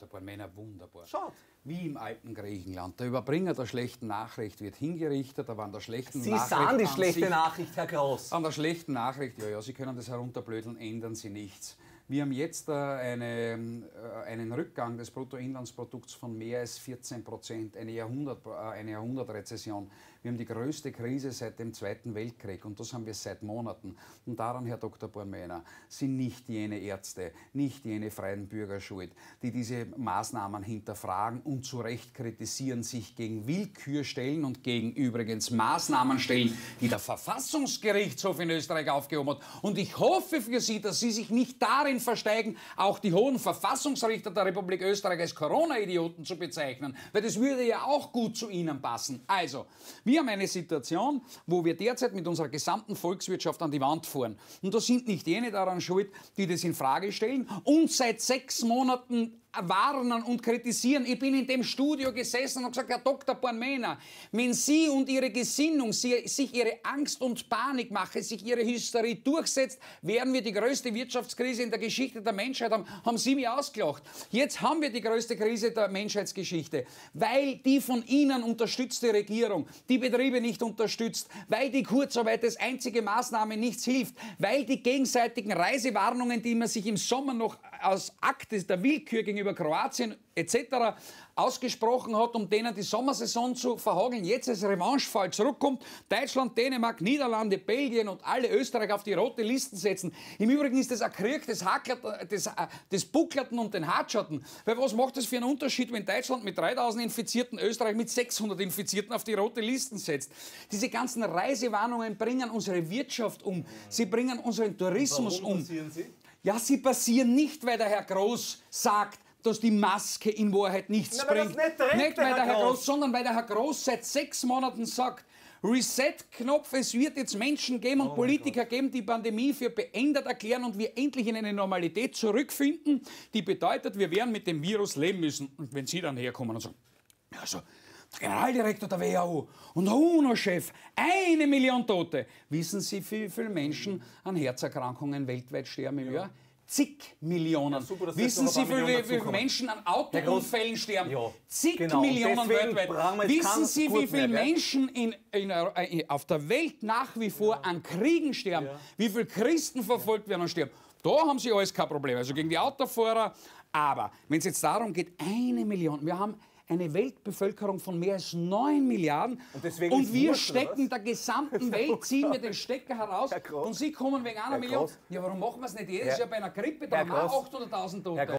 Da waren Männer wunderbar. Schaut. Wie im alten Griechenland. Der Überbringer der schlechten Nachricht wird hingerichtet, aber an der schlechten Sie Nachricht... sahen die schlechte Nachricht, Herr Kraus. An der schlechten Nachricht, ja, Sie können das herunterblödeln, ändern Sie nichts. Wir haben jetzt einen Rückgang des Bruttoinlandsprodukts von mehr als 14%, eine Jahrhundertrezession. Wir haben die größte Krise seit dem Zweiten Weltkrieg und das haben wir seit Monaten. Und daran, Herr Dr. Bornmeier, sind nicht jene Ärzte, nicht jene freien Bürger schuld, die diese Maßnahmen hinterfragen und zu Recht kritisieren, sich gegen Willkür stellen und gegen übrigens Maßnahmen stellen, die der Verfassungsgerichtshof in Österreich aufgehoben hat. Und ich hoffe für Sie, dass Sie sich nicht darin versteigen, auch die hohen Verfassungsrichter der Republik Österreich als Corona-Idioten zu bezeichnen, weil das würde ja auch gut zu Ihnen passen. Also, wir haben eine Situation, wo wir derzeit mit unserer gesamten Volkswirtschaft an die Wand fahren. Und da sind nicht jene daran schuld, die das in Frage stellen und seit 6 Monaten warnen und kritisieren. Ich bin in dem Studio gesessen und gesagt, Herr Dr. Bornmeier, wenn Sie und Ihre Gesinnung, sich Ihre Angst und Panik machen, sich Ihre Hysterie durchsetzt, werden wir die größte Wirtschaftskrise in der Geschichte der Menschheit haben, haben Sie mich ausgelacht. Jetzt haben wir die größte Krise der Menschheitsgeschichte, weil die von Ihnen unterstützte Regierung die Betriebe nicht unterstützt, weil die Kurzarbeit als einzige Maßnahme nichts hilft, weil die gegenseitigen Reisewarnungen, die man sich im Sommer noch aus Akt der Willkür gegenüber Kroatien etc. ausgesprochen hat, um denen die Sommersaison zu verhageln, jetzt als Revanchefall zurückkommt, Deutschland, Dänemark, Niederlande, Belgien und alle Österreich auf die rote Listen setzen. Im Übrigen ist das ein Krieg des Bucklerten und den Hartschatten. Weil was macht das für einen Unterschied, wenn Deutschland mit 3000 Infizierten, Österreich mit 600 Infizierten auf die rote Listen setzt? Diese ganzen Reisewarnungen bringen unsere Wirtschaft um. Sie bringen unseren Tourismus um. Warum passieren sie? Ja, sie passieren nicht, weil der Herr Groß sagt, dass die Maske in Wahrheit nichts bringt. Nicht weil der Herr Groß, sondern weil der Herr Groß seit 6 Monaten sagt, Reset-Knopf, es wird jetzt Menschen geben und Politiker geben, die Pandemie für beendet erklären und wir endlich in eine Normalität zurückfinden, die bedeutet, wir werden mit dem Virus leben müssen. Und wenn Sie dann herkommen und sagen, also, der Generaldirektor der WHO und der UNO-Chef, 1 Million Tote. Wissen Sie, wie viele Menschen an Herzerkrankungen weltweit sterben im Jahr? Zig Millionen. Ja, super, wissen Sie, wie viele Menschen an Autounfällen sterben? Ja, Zig Millionen weltweit. Wissen Sie, wie viele Menschen auf der Welt nach wie vor an Kriegen sterben? Ja. Wie viele Christen verfolgt werden und sterben? Da haben Sie alles kein Problem. Also gegen die Autofahrer. Aber wenn es jetzt darum geht, 1 Million, wir haben eine Weltbevölkerung von mehr als 9 Milliarden und wir stecken der gesamten Welt, ziehen wir den Stecker heraus und Sie kommen wegen 1 Million. Ja, warum machen wir es nicht jedes Jahr bei einer Grippe? Da haben wir auch 800.000 Tote.